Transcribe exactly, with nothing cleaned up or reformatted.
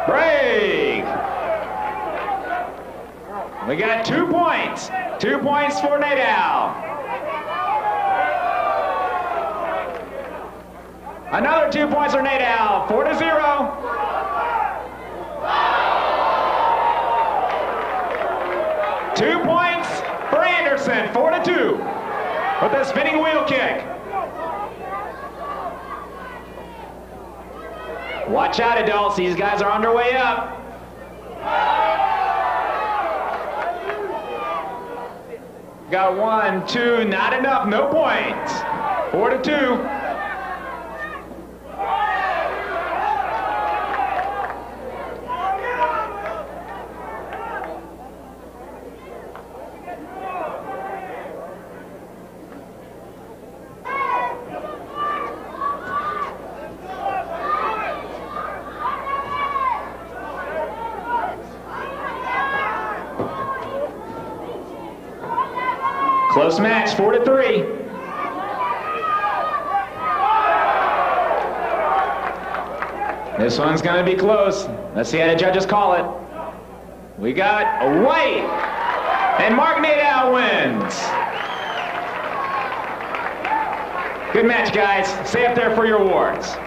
Break. We got two points. Two points for Maydell. Another two points for Maydell. Four to zero. Two points for Anderson. Four to two. With a spinning wheel kick. Watch out, adults. These guys are on their way up. Got one, two, not enough, no points. Four to two. Close match, four to three. This one's gonna be close. Let's see how the judges call it. We got a white, and Mark Maydell wins. Good match, guys. Stay up there for your awards.